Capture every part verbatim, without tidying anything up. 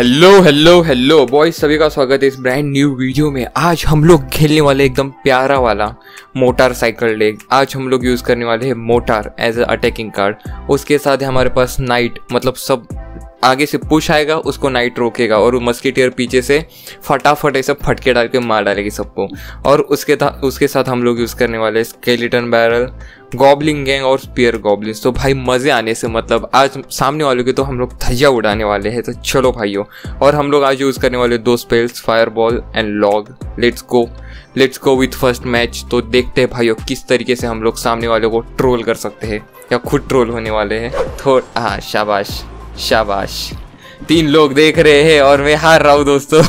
Hello hello hello boys, सभी का स्वागत है इस ब्रांड न्यू वीडियो में। आज हम लोग खेलने वाले एकदम प्यारा वाला मोटार साइकिल डेक। आज हम लोग यूज़ करने वाले हैं mortar as a attacking card. उसके साथ है हमारे पास नाइट, मतलब सब आगे से पुश आएगा उसको नाइट रोकेगा और मस्किटियर पीछे से फटाफट ऐसे फटके डाल के मार डालेगी सबको। और उसके उसके साथ हम लोग यूज़ करने वाले स्केलेटन बैरल, गॉबलिन गैंग और स्पीयर गॉबलिन्स। तो भाई मज़े आने से मतलब आज सामने वालों की तो हम लोग धज्जिया उड़ाने वाले हैं। तो चलो भाइयों, और हम लोग आज यूज़ करने वाले दो spells, fire ball and log. Let's go let's go with first match. तो देखते हैं भाइयों किस तरीके से हम लोग सामने वालों को ट्रोल कर सकते हैं या खुद ट्रोल होने वाले हैं। थोड़ा हाँ, शाबाश शाबाश। तीन लोग देख रहे हैं और मैं हार रहा हूँ दोस्तों।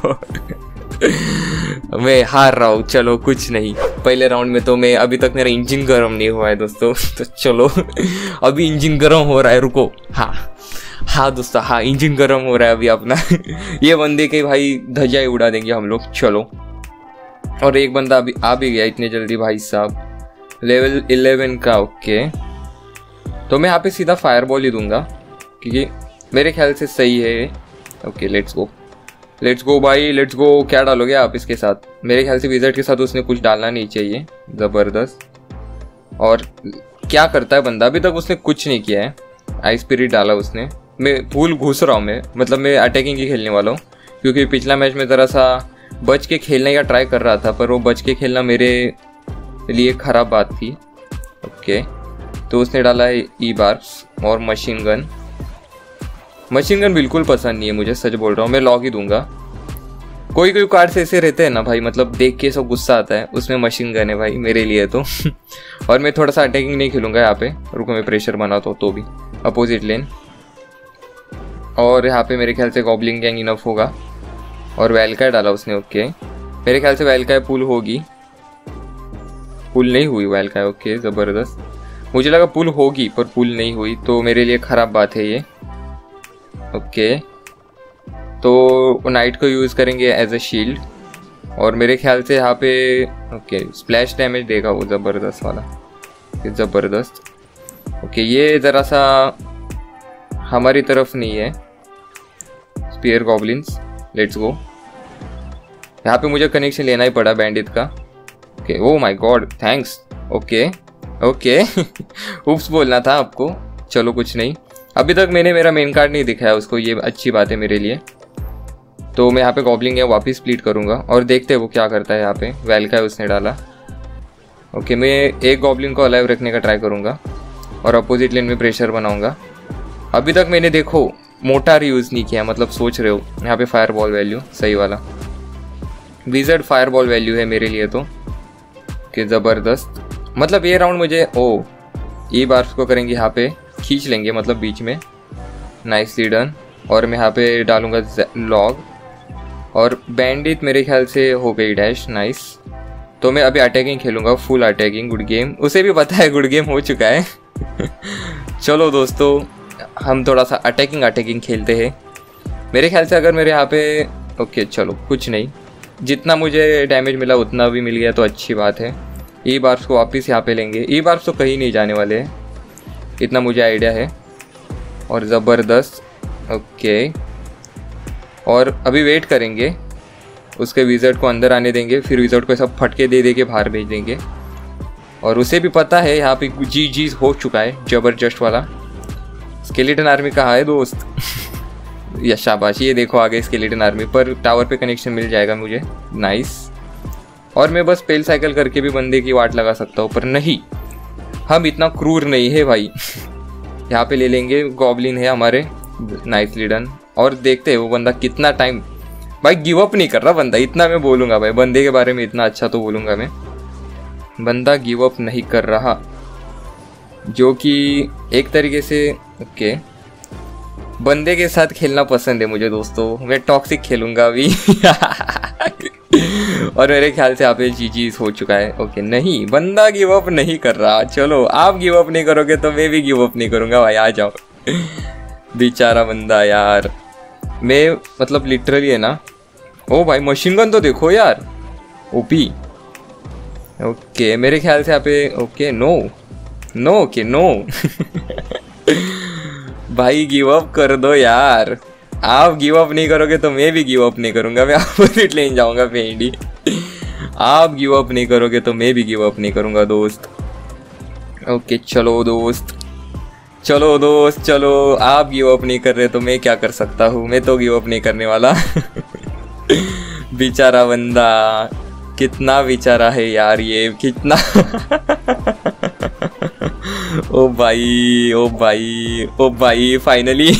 मैं हार रहा हूँ। चलो कुछ नहीं, पहले राउंड में तो मैं अभी तक मेरा इंजन गर्म नहीं हुआ है दोस्तों। तो चलो अभी इंजन गर्म हो रहा है, रुको। हाँ हाँ दोस्तों, हाँ इंजन गर्म हो रहा है अभी अपना। ये बंदे के भाई धज्जियाँ उड़ा देंगे हम लोग। चलो, और एक बंदा अभी आ भी गया इतने जल्दी भाई साहब, लेवल इलेवन का। ओके, तो मैं यहाँ पे सीधा फायर बॉल ही दूंगा क्योंकि मेरे ख्याल से सही है। Okay let's go let's go भाई लेट्स गो। क्या डालोगे आप इसके साथ? मेरे ख्याल से विज़र्ड के साथ उसने कुछ डालना नहीं चाहिए। ज़बरदस्त। और क्या करता है बंदा? अभी तक उसने कुछ नहीं किया है। आई स्पिरिट डाला उसने। मैं फुल घुस रहा हूँ, मैं मतलब मैं अटैकिंग ही खेलने वाला हूँ क्योंकि पिछला मैच में ज़रा सा बच के खेलने का ट्राई कर रहा था, पर वो बच के खेलना मेरे लिए ख़राब बात थी। ओके, तो उसने डाला है ई बार्स और मशीन गन। मशीन गन बिल्कुल पसंद नहीं है मुझे, सच बोल रहा हूँ। मैं लॉग ही दूंगा। कोई कोई कार्ड्स ऐसे रहते हैं ना भाई, मतलब देख के सब गुस्सा आता है, उसमें मशीन गन है भाई मेरे लिए तो। और मैं थोड़ा सा अटैकिंग नहीं खेलूंगा यहाँ पे। रुको मैं प्रेशर बनाता हूँ तो भी अपोजिट लेन। और यहाँ पे मेरे ख्याल से गॉबलिन गैंग इनफ होगा। और वेलका डाला उसने। ओके, मेरे ख्याल से वेलका पुल होगी। पुल नहीं हुई वेलका। ओके ज़बरदस्त। मुझे लगा पुल होगी पर पुल नहीं हुई, तो मेरे लिए ख़राब बात है ये। ओके, तो नाइट को यूज़ करेंगे एज अ शील्ड। और मेरे ख्याल से यहाँ पे ओके स्प्लैश डैमेज देगा वो ज़बरदस्त वाला। ज़बरदस्त। ओके, ये ज़रा सा हमारी तरफ नहीं है। Spear goblins, let's go. यहाँ पे मुझे कनेक्शन लेना ही पड़ा बैंडिट का। Okay, oh my god, thanks. Okay okay oops बोलना था आपको। चलो कुछ नहीं, अभी तक मैंने मेरा मेन कार्ड नहीं दिखाया उसको, ये अच्छी बात है मेरे लिए। तो मैं यहाँ पे गॉबलिन है वापस स्प्लिट करूँगा और देखते हैं वो क्या करता है। यहाँ पे वेलका है उसने डाला। ओके, मैं एक गॉबलिन को अलाइव रखने का ट्राई करूँगा और अपोजिट लेन में प्रेशर बनाऊँगा। अभी तक मैंने देखो मोटार यूज़ नहीं किया, मतलब सोच रहे हो यहाँ पे फायर बॉल वैल्यू सही वाला विज़र्ड फायर बॉल वैल्यू है मेरे लिए तो। कि ज़बरदस्त, मतलब ये राउंड मुझे ओ ई बार्स को करेंगे यहाँ पे, खींच लेंगे मतलब बीच में। Nicely done. और मैं यहाँ पे डालूंगा लॉग और बैंडिट मेरे ख्याल से हो गई डैश। नाइस। तो मैं अभी अटैकिंग खेलूंगा, फुल अटैकिंग। गुड गेम, उसे भी पता है गुड गेम हो चुका है। चलो दोस्तों, हम थोड़ा सा अटैकिंग अटैकिंग खेलते हैं। मेरे ख्याल से अगर मेरे यहाँ पे ओके चलो कुछ नहीं, जितना मुझे डैमेज मिला उतना भी मिल गया तो अच्छी बात है। ई बार्स को वापस यहाँ पे लेंगे। ई बार्स तो कहीं नहीं जाने वाले हैं, इतना मुझे आइडिया है। और ज़बरदस्त। ओके, और अभी वेट करेंगे, उसके विज़र्ड को अंदर आने देंगे, फिर विज़र्ड को सब फटके दे दे के बाहर भेज देंगे। और उसे भी पता है यहाँ पे जी जी हो चुका है ज़बरदस्त वाला। स्केलेटन आर्मी कहाँ है दोस्त? या शाबाश, ये देखो आगे स्केलेटन आर्मी पर टावर पे कनेक्शन मिल जाएगा मुझे। नाइस। और मैं बस पेल साइकिल करके भी बंदे की वाट लगा सकता हूँ, पर नहीं, हम इतना क्रूर नहीं है भाई। यहाँ पे ले लेंगे, गॉबलिन है हमारे। Nicely done. और देखते हैं वो बंदा कितना टाइम, भाई गिव अप नहीं कर रहा बंदा, इतना मैं बोलूँगा भाई। बंदे के बारे में इतना अच्छा तो बोलूँगा मैं, बंदा गिव अप नहीं कर रहा, जो कि एक तरीके से ओके। बंदे के साथ खेलना पसंद है मुझे दोस्तों, मैं टॉक्सिक खेलूँगा अभी। और मेरे ख्याल से यहाँ पे जी जी हो चुका है। ओके, नहीं बंदा गिव अप नहीं कर रहा। चलो, आप गिव अप नहीं करोगे तो मैं भी गिव अप नहीं करूँगा भाई, आ जाओ। बेचारा बंदा यार, मैं मतलब लिटरली है ना। ओ भाई मशीन गन तो देखो यार, ओपी। ओके, मेरे ख्याल से यहाँ पे okay no no okay no. भाई गिव अप कर दो यार, आप गिव अप नहीं करोगे तो मैं भी गिव अप नहीं करूंगा, मैं अपोजिट लेन जाऊंगा फेंडी। आप गिव अप नहीं करोगे तो मैं भी गिव अप नहीं करूंगा दोस्त। ओके चलो दोस्त, चलो दोस्त चलो, आप गिव अप नहीं कर रहे तो मैं क्या कर सकता हूँ, मैं तो गिव अप नहीं करने वाला। बेचारा बंदा, कितना बेचारा है यार ये, कितना। ओ भाई ओ भाई ओ भाई फाइनली।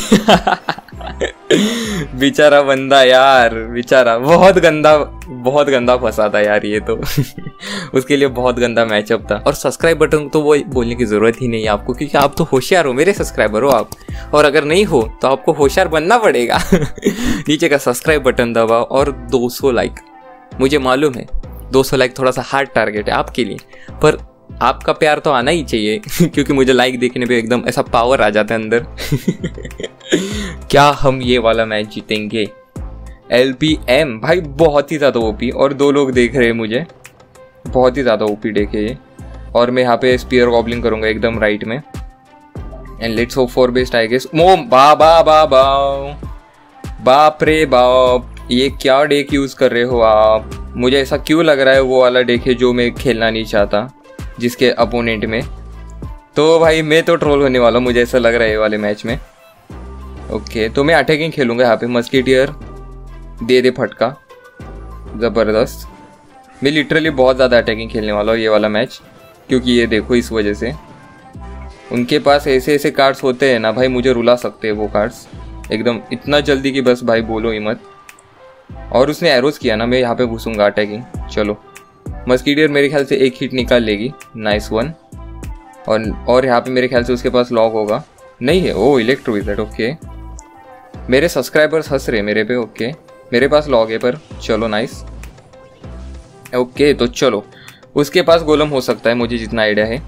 बेचारा बंदा यार, बेचारा बहुत गंदा बहुत गंदा फंसा था यार ये तो। उसके लिए बहुत गंदा मैचअप था। और सब्सक्राइब बटन तो वो बोलने की जरूरत ही नहीं है आपको, क्योंकि आप तो होशियार हो, मेरे सब्सक्राइबर हो आप। और अगर नहीं हो तो आपको होशियार बनना पड़ेगा। नीचे का सब्सक्राइब बटन दबाओ और दो सौ लाइक। मुझे मालूम है दो सौ लाइक थोड़ा सा हार्ड टारगेट है आपके लिए, पर आपका प्यार तो आना ही चाहिए। क्योंकि मुझे लाइक देखने पे एकदम ऐसा पावर आ जाता है अंदर। क्या हम ये वाला मैच जीतेंगे? एल पी एम भाई बहुत ही ज़्यादा ओपी, और दो लोग देख रहे हैं मुझे, बहुत ही ज़्यादा ओपी देखे ये। और मैं यहाँ पे स्पीयर गॉब्लिन करूँगा एकदम राइट में। And let's hope for best I guess. मो बा बा बा बा बाप रे बाप, ये क्या डेक यूज़ कर रहे हो आप? मुझे ऐसा क्यों लग रहा है वो वाला डेक है जो मैं खेलना नहीं चाहता जिसके अपोनेंट में। तो भाई मैं तो ट्रोल होने वाला हूँ, मुझे ऐसा लग रहा है ये वाले मैच में। ओके तो मैं अटैकिंग खेलूँगा यहाँ पे। मस्कीटियर दे दे फटका, ज़बरदस्त। मैं लिटरली बहुत ज़्यादा अटैकिंग खेलने वाला हूँ ये वाला मैच, क्योंकि ये देखो इस वजह से उनके पास ऐसे ऐसे कार्ड्स होते हैं ना भाई, मुझे रुला सकते हैं वो कार्ड्स एकदम इतना जल्दी कि बस भाई बोलो ही मत। और उसने एरोज किया ना, मैं यहाँ पे घुसूँगा अटैकिंग। चलो मस्कीटियर मेरे ख्याल से एक हिट निकाल लेगी, नाइस वन। और और यहाँ पे मेरे ख्याल से उसके पास लॉग होगा, नहीं है। Oh electro wizard, okay. मेरे सब्सक्राइबर्स हंस रहे मेरे पे, ओके। मेरे पास लॉग है पर चलो नाइस, ओके। तो चलो उसके पास गोलम हो सकता है, मुझे जितना आइडिया है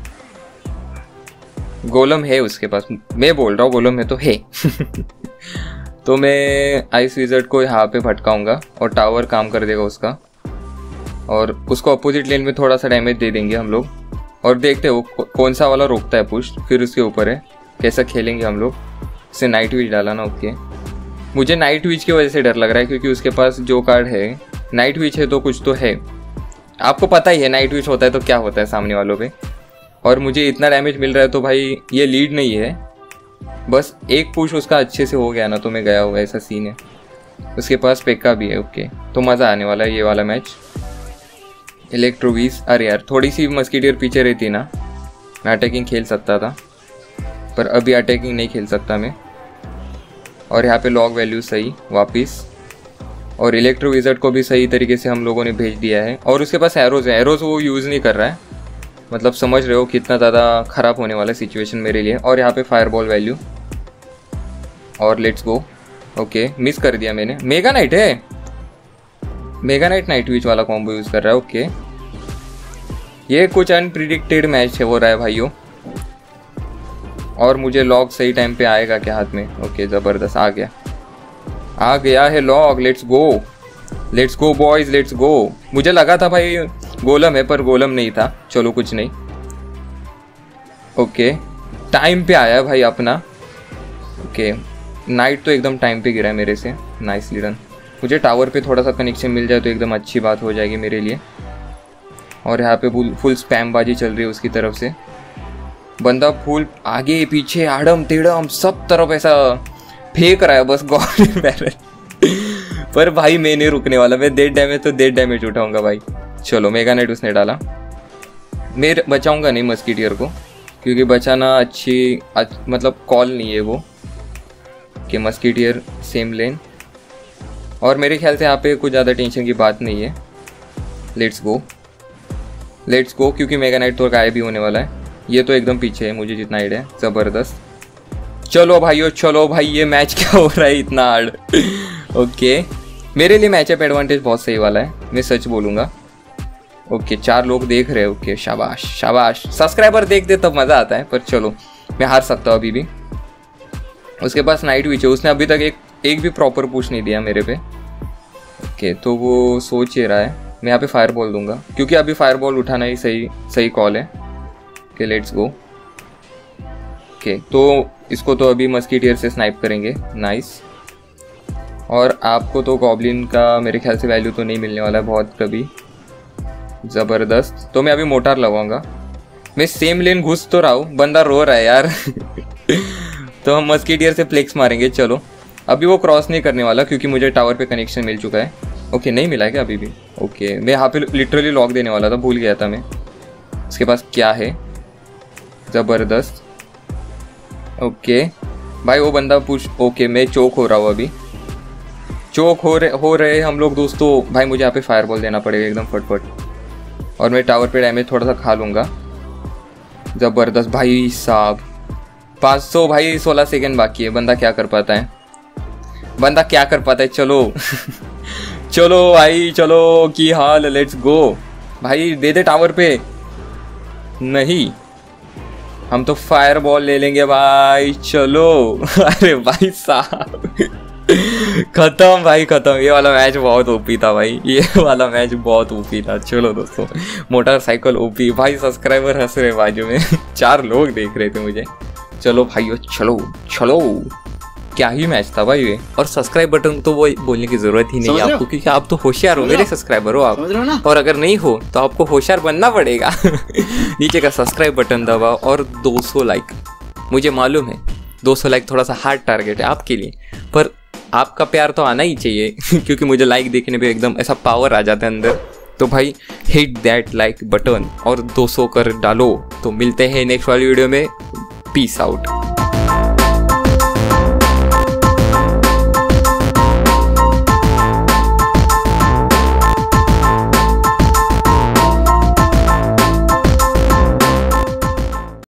गोलम है उसके पास। मैं बोल रहा हूँ गोलम है तो है। तो मैं आइस विज़र्ड को यहाँ पे भटकाऊंगा और टावर काम कर देगा उसका, और उसको अपोजिट लेन में थोड़ा सा डैमेज दे देंगे हम लोग। और देखते हो कौन सा वाला रोकता है पुश, फिर उसके ऊपर है कैसा खेलेंगे हम लोग। इसे नाइट विच डाला ना, ओके। मुझे नाइट विच की वजह से डर लग रहा है, क्योंकि उसके पास जो कार्ड है नाइट विच है तो कुछ तो है। आपको पता ही है नाइट विच होता है तो क्या होता है सामने वालों पे। और मुझे इतना डैमेज मिल रहा है तो भाई ये लीड नहीं है, बस एक पुश उसका अच्छे से हो गया ना तो मैं गया हुआ, ऐसा सीन है। उसके पास पेक्का भी है, ओके। तो मज़ा आने वाला है ये वाला मैच। इलेक्ट्रोवीस, अरे यार थोड़ी सी मस्कीटियर पीछे रहती ना, मैं अटैकिंग खेल सकता था, पर अभी अटैकिंग नहीं खेल सकता मैं। और यहाँ पे लॉग वैल्यू सही वापस, और इलेक्ट्रो विज़र्ड को भी सही तरीके से हम लोगों ने भेज दिया है। और उसके पास एरोज है, एरोज वो यूज़ नहीं कर रहा है, मतलब समझ रहे हो कितना ज़्यादा ख़राब होने वाला सिचुएशन मेरे लिए। और यहाँ पे फायरबॉल वैल्यू, और लेट्स गो, ओके। मिस कर दिया मैंने। मेगा नाइट है, मेगा नाइट नाइट विच वाला कॉम्बो यूज़ कर रहा है, ओके। ये कुछ अनप्रिडिक्टेड मैच है हो रहा है भाइयों। और मुझे लॉग सही टाइम पे आएगा क्या हाथ में? ओके ज़बरदस्त, आ गया आ गया है log. Let's go let's go boys, let's go. मुझे लगा था भाई गोलम है, पर गोलम नहीं था। चलो कुछ नहीं, ओके। टाइम पे आया भाई अपना, ओके। नाइट तो एकदम टाइम पे गिरा है मेरे से, नाइसली डन। मुझे टावर पे थोड़ा सा कनेक्शन मिल जाए तो एकदम अच्छी बात हो जाएगी मेरे लिए। और यहाँ पे फुल स्पैम बाजी चल रही है उसकी तरफ से, बंदा फुल आगे पीछे आड़म तेड़म सब तरफ ऐसा फेंक रहा है बस गॉड बैरल। पर भाई मैं नहीं रुकने वाला, मैं डेड डैमेज तो डेड डैमेज उठाऊंगा भाई। चलो मेगा नाइट उसने डाला, मैं बचाऊंगा नहीं मस्कीटियर को, क्योंकि बचाना अच्छी अच्छ, मतलब कॉल नहीं है वो कि मस्कीटियर सेम लेन। और मेरे ख्याल से यहाँ पे कुछ ज़्यादा टेंशन की बात नहीं है। लेट्स गो लेट्स गो क्योंकि मेगा नाइट तो गायब भी होने वाला है। ये तो एकदम पीछे है मुझे जितना आइडिया है, ज़बरदस्त। चलो भाइयों चलो भाई, ये मैच क्या हो रहा है इतना हार्ड। ओके मेरे लिए मैचअप एडवांटेज बहुत सही वाला है, मैं सच बोलूँगा। ओके चार लोग देख रहे हैं, ओके शाबाश शाबाश। सब्सक्राइबर देख दे तब मज़ा आता है, पर चलो मैं हार सकता हूँ अभी भी। उसके पास नाइट विच है, उसने अभी तक एक एक भी प्रॉपर पुश नहीं दिया मेरे पे। ओके तो वो सोच ही रहा है, मैं यहाँ पे फायर बॉल दूंगा क्योंकि अभी फायर बॉल उठाना ही सही सही कॉल है। Okay let's go. ओके तो इसको तो अभी मस्कीटियर से स्नाइप करेंगे, नाइस। और आपको तो गॉब्लिन का मेरे ख्याल से वैल्यू तो नहीं मिलने वाला है बहुत कभी। ज़बरदस्त। तो मैं अभी मोटार लगाऊंगा। मैं सेम लेन घुस तो रहा हूँ, बंदा रो रहा है यार। तो हम मस्कीटियर से फ्लेक्स मारेंगे। चलो अभी वो क्रॉस नहीं करने वाला क्योंकि मुझे टावर पे कनेक्शन मिल चुका है। ओके नहीं मिला है क्या अभी भी? ओके मैं यहाँ पे लिटरली लॉक देने वाला था, भूल गया था मैं। इसके पास क्या है? ज़बरदस्त। ओके भाई वो बंदा पुश। ओके मैं चोक हो रहा हूँ अभी, चोक हो रहे हो रहे हम लोग दोस्तों। भाई मुझे यहाँ पे फायर बॉल देना पड़ेगा एकदम फटफट, और मैं टावर पे डैमेज थोड़ा सा खा लूँगा। ज़बरदस्त भाई साहब। पाँच सौ भाई, सोलह सेकेंड बाकी है। बंदा क्या कर पाता है, बंदा क्या कर पाता है। चलो चलो भाई चलो, की हाल, लेट्स गो भाई। दे दे टावर पे। नहीं हम तो फायर बॉल ले लेंगे भाई। चलो अरे भाई साहब खत्म भाई खत्म। ये वाला मैच बहुत ओपी था भाई, ये वाला मैच बहुत ओपी था। चलो दोस्तों मोटरसाइकिल ओपी भाई। सब्सक्राइबर हंस रहे बाजू में। चार लोग देख रहे थे मुझे। चलो भाइयों चलो चलो, क्या ही मैच था भाई ये। और सब्सक्राइब बटन तो वो बोलने की जरूरत ही नहीं है आपको, क्योंकि आप तो होशियार हो, मेरे सब्सक्राइबर हो आप। और अगर नहीं हो तो आपको होशियार बनना पड़ेगा। नीचे का सब्सक्राइब बटन दबाओ और दो सौ लाइक। मुझे मालूम है दो सौ लाइक थोड़ा सा हार्ड टारगेट है आपके लिए, पर आपका प्यार तो आना ही चाहिए। क्योंकि मुझे लाइक देखने पे एकदम ऐसा पावर आ जाता है अंदर। तो भाई हिट दैट लाइक बटन और दो सौ कर डालो। तो मिलते हैं नेक्स्ट वाली वीडियो में। Peace out.